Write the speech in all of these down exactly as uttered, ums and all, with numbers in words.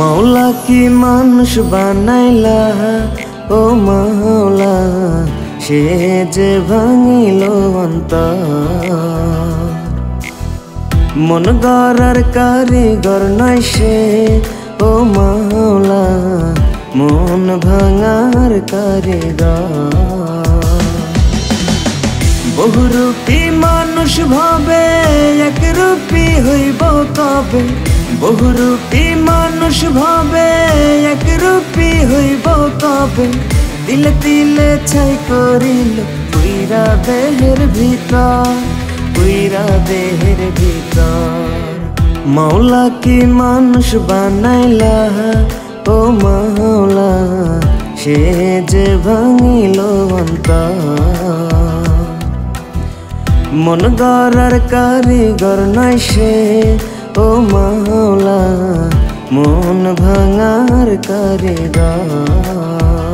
मौला की मानुष बानाइला ओ मौला से जे भांगिलो अंतर मन गरार कारिगर नय से ओ मौला मन भांगार कारिगर बहुरूपी मानुष भावे एक रूपी हইব कबे बहुरूपी मानुष भावे एक रूपी हইব कबे दिले दिले छाई करिल पुइरा देहेर भीतर पुइरा देहेर भीतर मौला की मानुष बानाइला ओ मौला से जे भांगिलो अंतर मन गरार कारिगर नय से ओ मौला मन भांगार कारिगर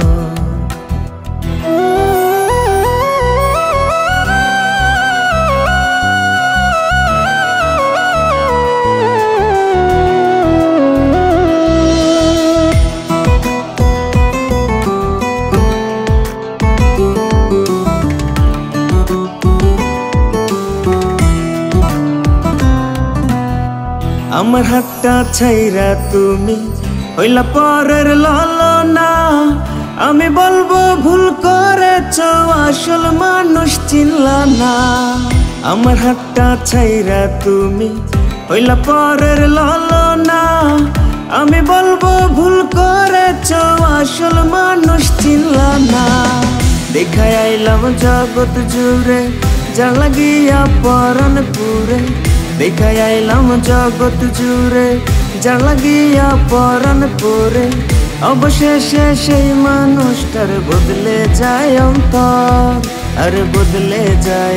आमार हातटा छाइरा तुमी हইলা परेर लालना आमी बोलबो भूल करेছো आसल मानुष चिनला ना आमार हातटा छाइरा तुमी हইলা परेर लालना आमी बोलबो भूल करेছো आसल मानुष चिनला ना देखाय आइलाम जगत जुड़े जा लागिया परान पुरे देखाय आइलाम जगत जुड़े जा लागिया परान पुरे अवशेषे सेई मानुषटार बदले जाय अंतर अरे बदले जाय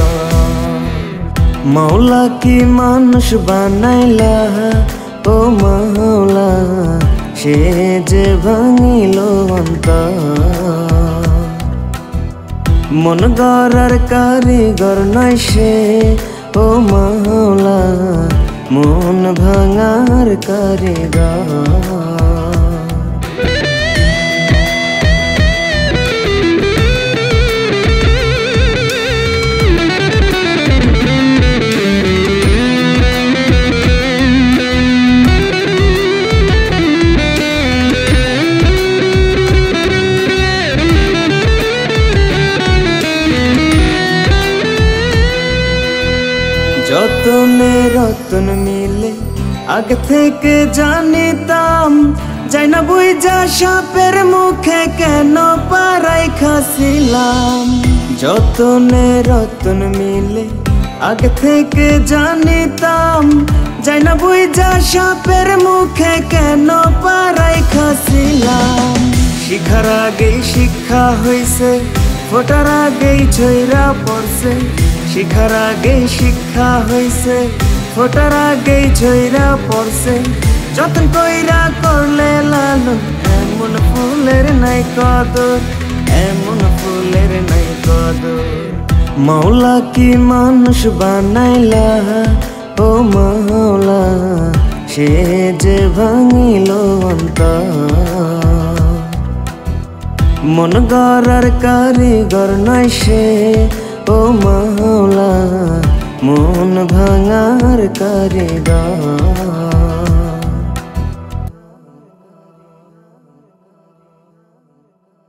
अंतर मौला की मानुष बानाइला ओ मौला से जे भांगिलो अंतर मन गरार कारिगर नय से ओ मौला मन भांगार कारिगर যতনে রতন মিলে আগে থেকে জানিতাম যাই না বুঝা সাপের মুখে কেন পারাই খাসিলাম যতনে রতন মিলে আগে থেকে জানিতাম যাই না বুঝা সাপের মুখে কেন পারাই খাসিলাম শিখার আগেই শিক্ষা হইছে ফোটার আগেই ছইরা পড়ছে শিখার আগেই শিক্ষা হইছে ফোটার আগেই ছইরা পড়ছে যতন কইরা করলে লালন এমন ফুলের নাই কদর এমন ফুলের নাই কদর মৌলা কি মানুষ বানাইলা ও মৌলা সে যে ভাঙিলো অন্তর मन गरार कारिगर नय से ओ मौला मन भांगार कारिगर।